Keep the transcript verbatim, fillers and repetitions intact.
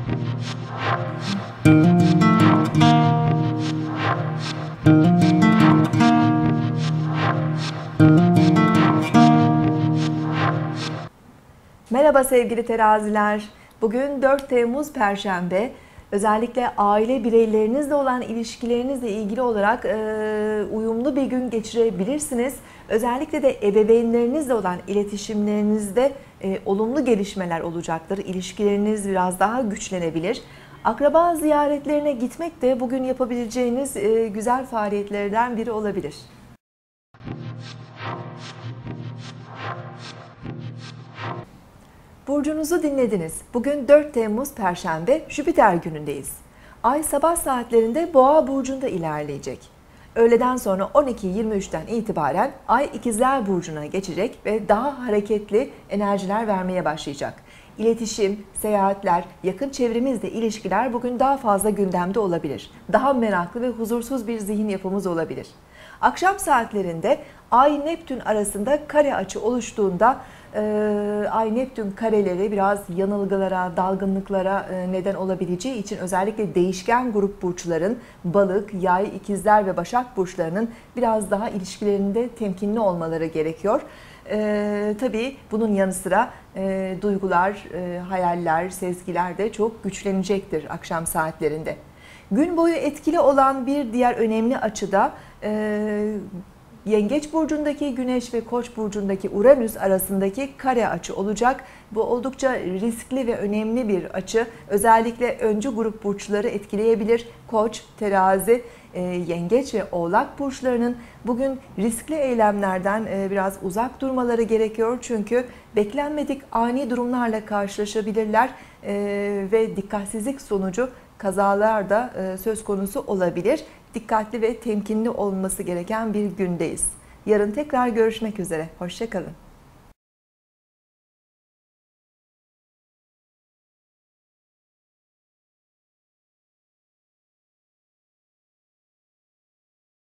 Merhaba sevgili teraziler. Bugün dört Temmuz Perşembe. Özellikle aile bireylerinizle olan ilişkilerinizle ilgili olarak e, uyumlu bir gün geçirebilirsiniz. Özellikle de ebeveynlerinizle olan iletişimlerinizde e, olumlu gelişmeler olacaktır. İlişkileriniz biraz daha güçlenebilir. Akraba ziyaretlerine gitmek de bugün yapabileceğiniz e, güzel faaliyetlerden biri olabilir. Burcunuzu dinlediniz. Bugün dört Temmuz Perşembe, Jüpiter günündeyiz. Ay sabah saatlerinde Boğa burcunda ilerleyecek. Öğleden sonra on iki yirmi üçten itibaren Ay İkizler burcuna geçecek ve daha hareketli enerjiler vermeye başlayacak. İletişim, seyahatler, yakın çevremizle ilişkiler bugün daha fazla gündemde olabilir. Daha meraklı ve huzursuz bir zihin yapımız olabilir. Akşam saatlerinde Ay-Neptün arasında kare açı oluştuğunda Ay-Neptün kareleri biraz yanılgılara, dalgınlıklara neden olabileceği için özellikle değişken grup burçların Balık, Yay, İkizler ve Başak burçlarının biraz daha ilişkilerinde temkinli olmaları gerekiyor. Ee, tabii bunun yanı sıra e, duygular, e, hayaller, sezgiler de çok güçlenecektir akşam saatlerinde. Gün boyu etkili olan bir diğer önemli açıda e, Yengeç burcundaki Güneş ve Koç burcundaki Uranüs arasındaki kare açı olacak. Bu oldukça riskli ve önemli bir açı. Özellikle öncü grup burçları etkileyebilir. Koç, Terazi, Yengeç ve Oğlak burçlarının bugün riskli eylemlerden biraz uzak durmaları gerekiyor. Çünkü beklenmedik ani durumlarla karşılaşabilirler ve dikkatsizlik sonucu kazalar da söz konusu olabilir. Dikkatli ve temkinli olması gereken bir gündeyiz. Yarın tekrar görüşmek üzere. Hoşça kalın.